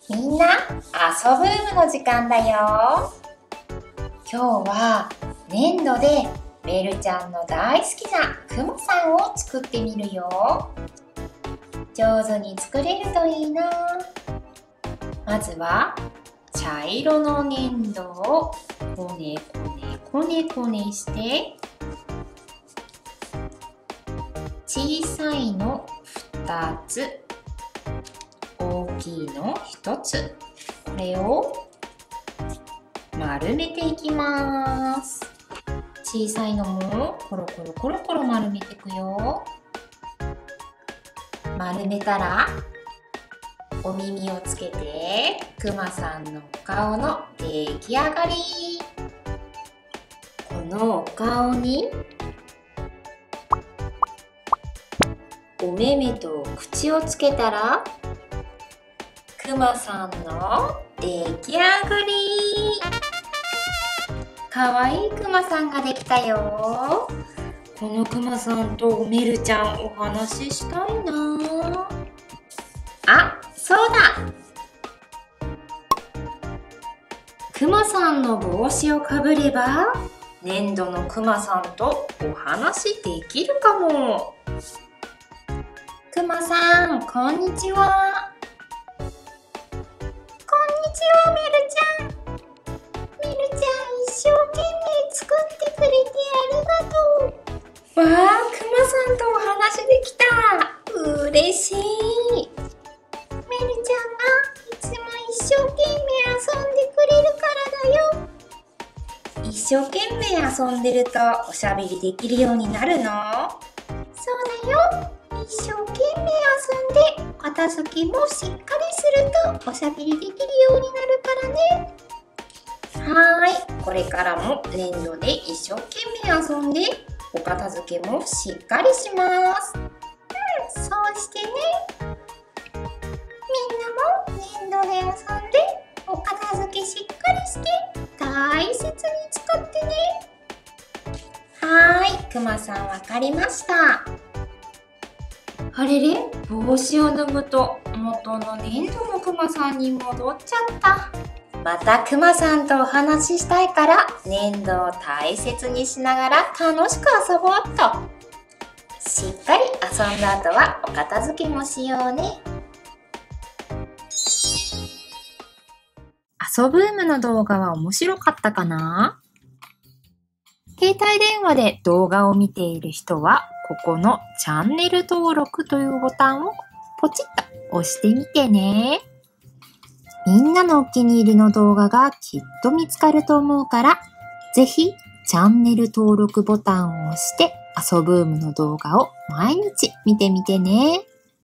みんな、遊ぶームの時間だよ。今日は粘土でメルちゃんの大好きなクマさんを作ってみるよ。上手に作れるといいな。まずは茶色の粘土をこねこねして小さいの2つ、大きいの1つ、これを丸めていきます。小さいのもコロコロ丸めていくよ。丸めたらお耳をつけてクマさんのお顔の出来上がり。このお顔にお目目と口をつけたらクマさんの出来上がり。かわいいクマさんができたよ。このクマさんとメルちゃんお話ししたいな。あ、そうだ。クマさんの帽子をかぶれば粘土のクマさんとお話できるかも。クマさん、こんにちは。こんにちは、メルちゃん。メルちゃん、一生懸命作ってくれてありがとう。わあ、クマさんとお話できた。嬉しい。メルちゃんがいつも一生懸命遊んでくれるからだよ。一生懸命遊んでるとおしゃべりできるようになるの？そうだよ。一生懸命遊んで片付けもしっかりするとおしゃべりできるようになるからね。これからも粘土で一生懸命遊んでお片付けもしっかりします。そうしてね。みんなも粘土で遊んでお片付けしっかりして大切に使ってね。くまさん、わかりました。あれれ、帽子を脱ぐと元の粘土のクマさんに戻っちゃった。またクマさんとお話ししたいから粘土を大切にしながら楽しく遊ぼうっと。しっかり遊んだ後はお片付けもしようね。遊ぶームの動画は面白かったかな？携帯電話で動画を見ている人はここのチャンネル登録というボタンをポチッと押してみてね。みんなのお気に入りの動画がきっと見つかると思うから、ぜひチャンネル登録ボタンを押して遊ぶームの動画を毎日見てみてね。